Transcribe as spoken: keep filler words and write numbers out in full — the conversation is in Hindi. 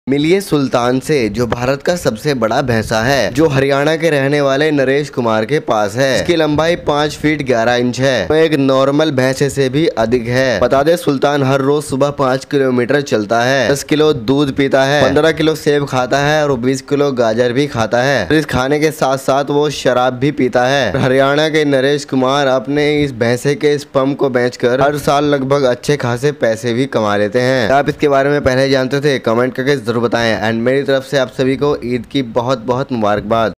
मिलिए सुल्तान से, जो भारत का सबसे बड़ा भैंसा है, जो हरियाणा के रहने वाले नरेश कुमार के पास है। इसकी लंबाई पाँच फीट ग्यारह इंच है, तो एक नॉर्मल भैंसे से भी अधिक है। बता दे सुल्तान हर रोज सुबह पाँच किलोमीटर चलता है, दस किलो दूध पीता है, पंद्रह किलो सेब खाता है और बीस किलो गाजर भी खाता है। इस खाने के साथ साथ वो शराब भी पीता है। हरियाणा के नरेश कुमार अपने इस भैंसे के स्पर्म को बेचकर हर साल लगभग अच्छे खासे पैसे भी कमा लेते हैं। आप इसके बारे में पहले जानते थे? कमेंट करके जरूर बताएं। एंड मेरी तरफ से आप सभी को ईद की बहुत बहुत मुबारकबाद।